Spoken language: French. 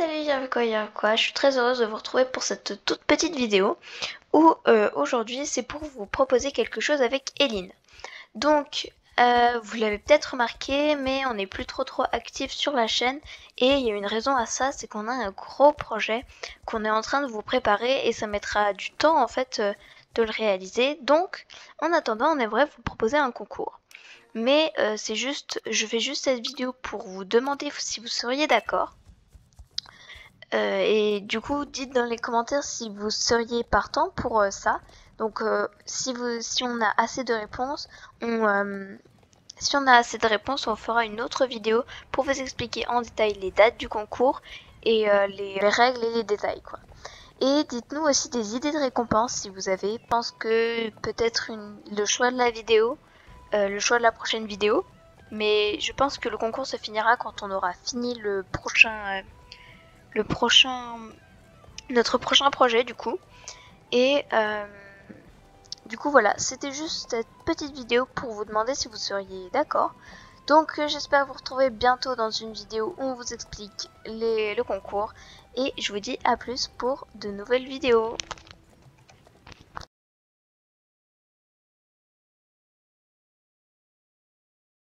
Salut Yarakoya, je suis très heureuse de vous retrouver pour cette toute petite vidéo où aujourd'hui c'est pour vous proposer quelque chose avec Eline. Donc vous l'avez peut-être remarqué mais on n'est plus trop actif sur la chaîne et il y a une raison à ça, c'est qu'on a un gros projet qu'on est en train de vous préparer et ça mettra du temps en fait de le réaliser. Donc en attendant on aimerait vous proposer un concours. Mais je fais juste cette vidéo pour vous demander si vous seriez d'accord. Et du coup, dites dans les commentaires si vous seriez partant pour ça. Donc, si on a assez de réponses, on fera une autre vidéo pour vous expliquer en détail les dates du concours et les règles et les détails, quoi. Et dites-nous aussi des idées de récompense si vous avez. Je pense que peut-être le choix de la vidéo, le choix de la prochaine vidéo. Mais je pense que le concours se finira quand on aura fini notre prochain projet du coup. Et du coup voilà, c'était juste cette petite vidéo pour vous demander si vous seriez d'accord. Donc j'espère vous retrouver bientôt dans une vidéo où on vous explique le concours. Et je vous dis à plus pour de nouvelles vidéos.